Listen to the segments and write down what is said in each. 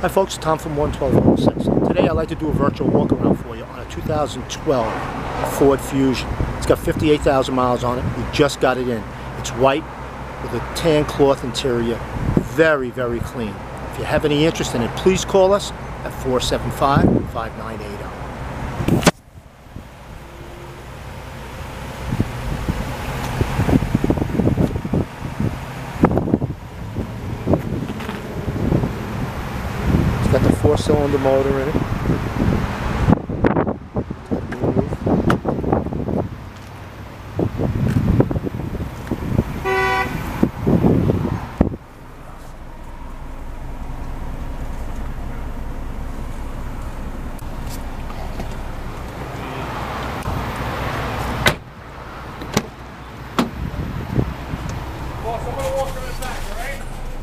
Hi folks, Tom from 11206. Today I'd like to do a virtual walk around for you on a 2012 Ford Fusion. It's got 58,000 miles on it. We just got it in. It's white with a tan cloth interior. Very, very clean. If you have any interest in it, please call us at 475-5980. Got the 4-cylinder motor in it. Boss, I'm gonna walk around the back, all right?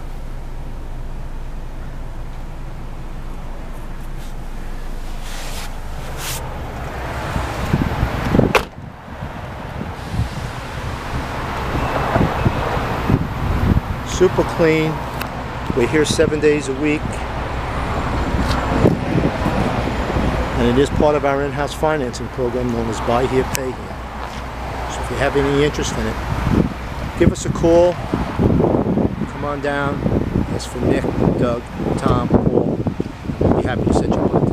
Super clean. We're here 7 days a week. And it is part of our in-house financing program known as Buy Here, Pay Here. So if you have any interest in it, give us a call. Come on down. Ask for Nick, Doug, Tom, Paul. We'll be happy to set you up on